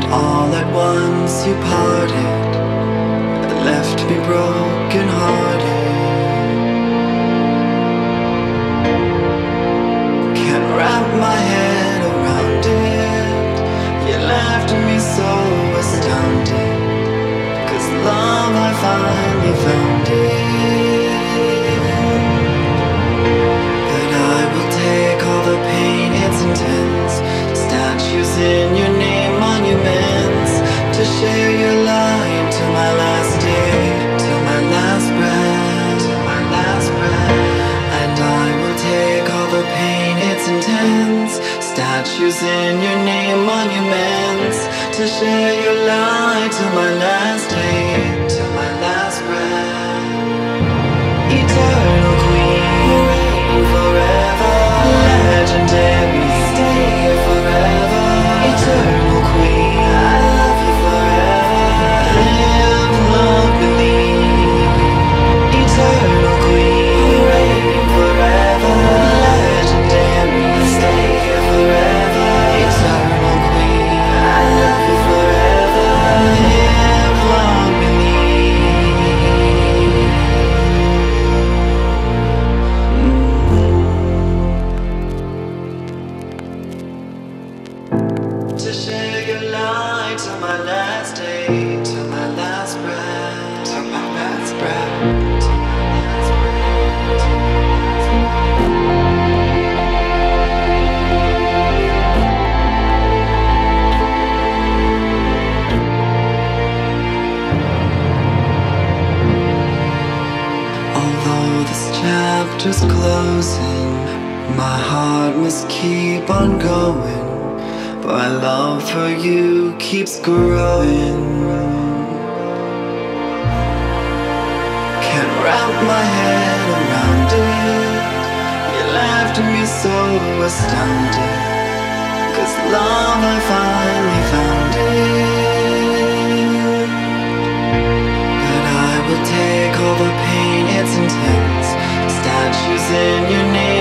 All at once you parted, left me broken hearted. Can't wrap my head around it. You left me so astounded, 'cause love, I finally found it. But I will take all the pain, it's intense. Statues in your name, monuments, to share your light till my last day, till my last breath, till my last breath. And I will take all the pain, it's intense. Statues in your name, monuments, to share your light till my last day, till my last breath. Eternal queen, you reign forever. Legendary, stay here forever. Eternal queen, I love you forever. Live, love, believe. Eternal queen, you reign forever. Legendary, stay here forever. Eternal queen, I love you forever. Live, love, believe. To share your light till my last day, till my last breath, till my last breath, till my last breath. Although this chapter's closing, my heart must keep on going. My love for you keeps growing. Can't wrap my head around it. You left me so astounded, 'cause love, I finally found it. But I will take all the pain, it's intense. Statues in your name,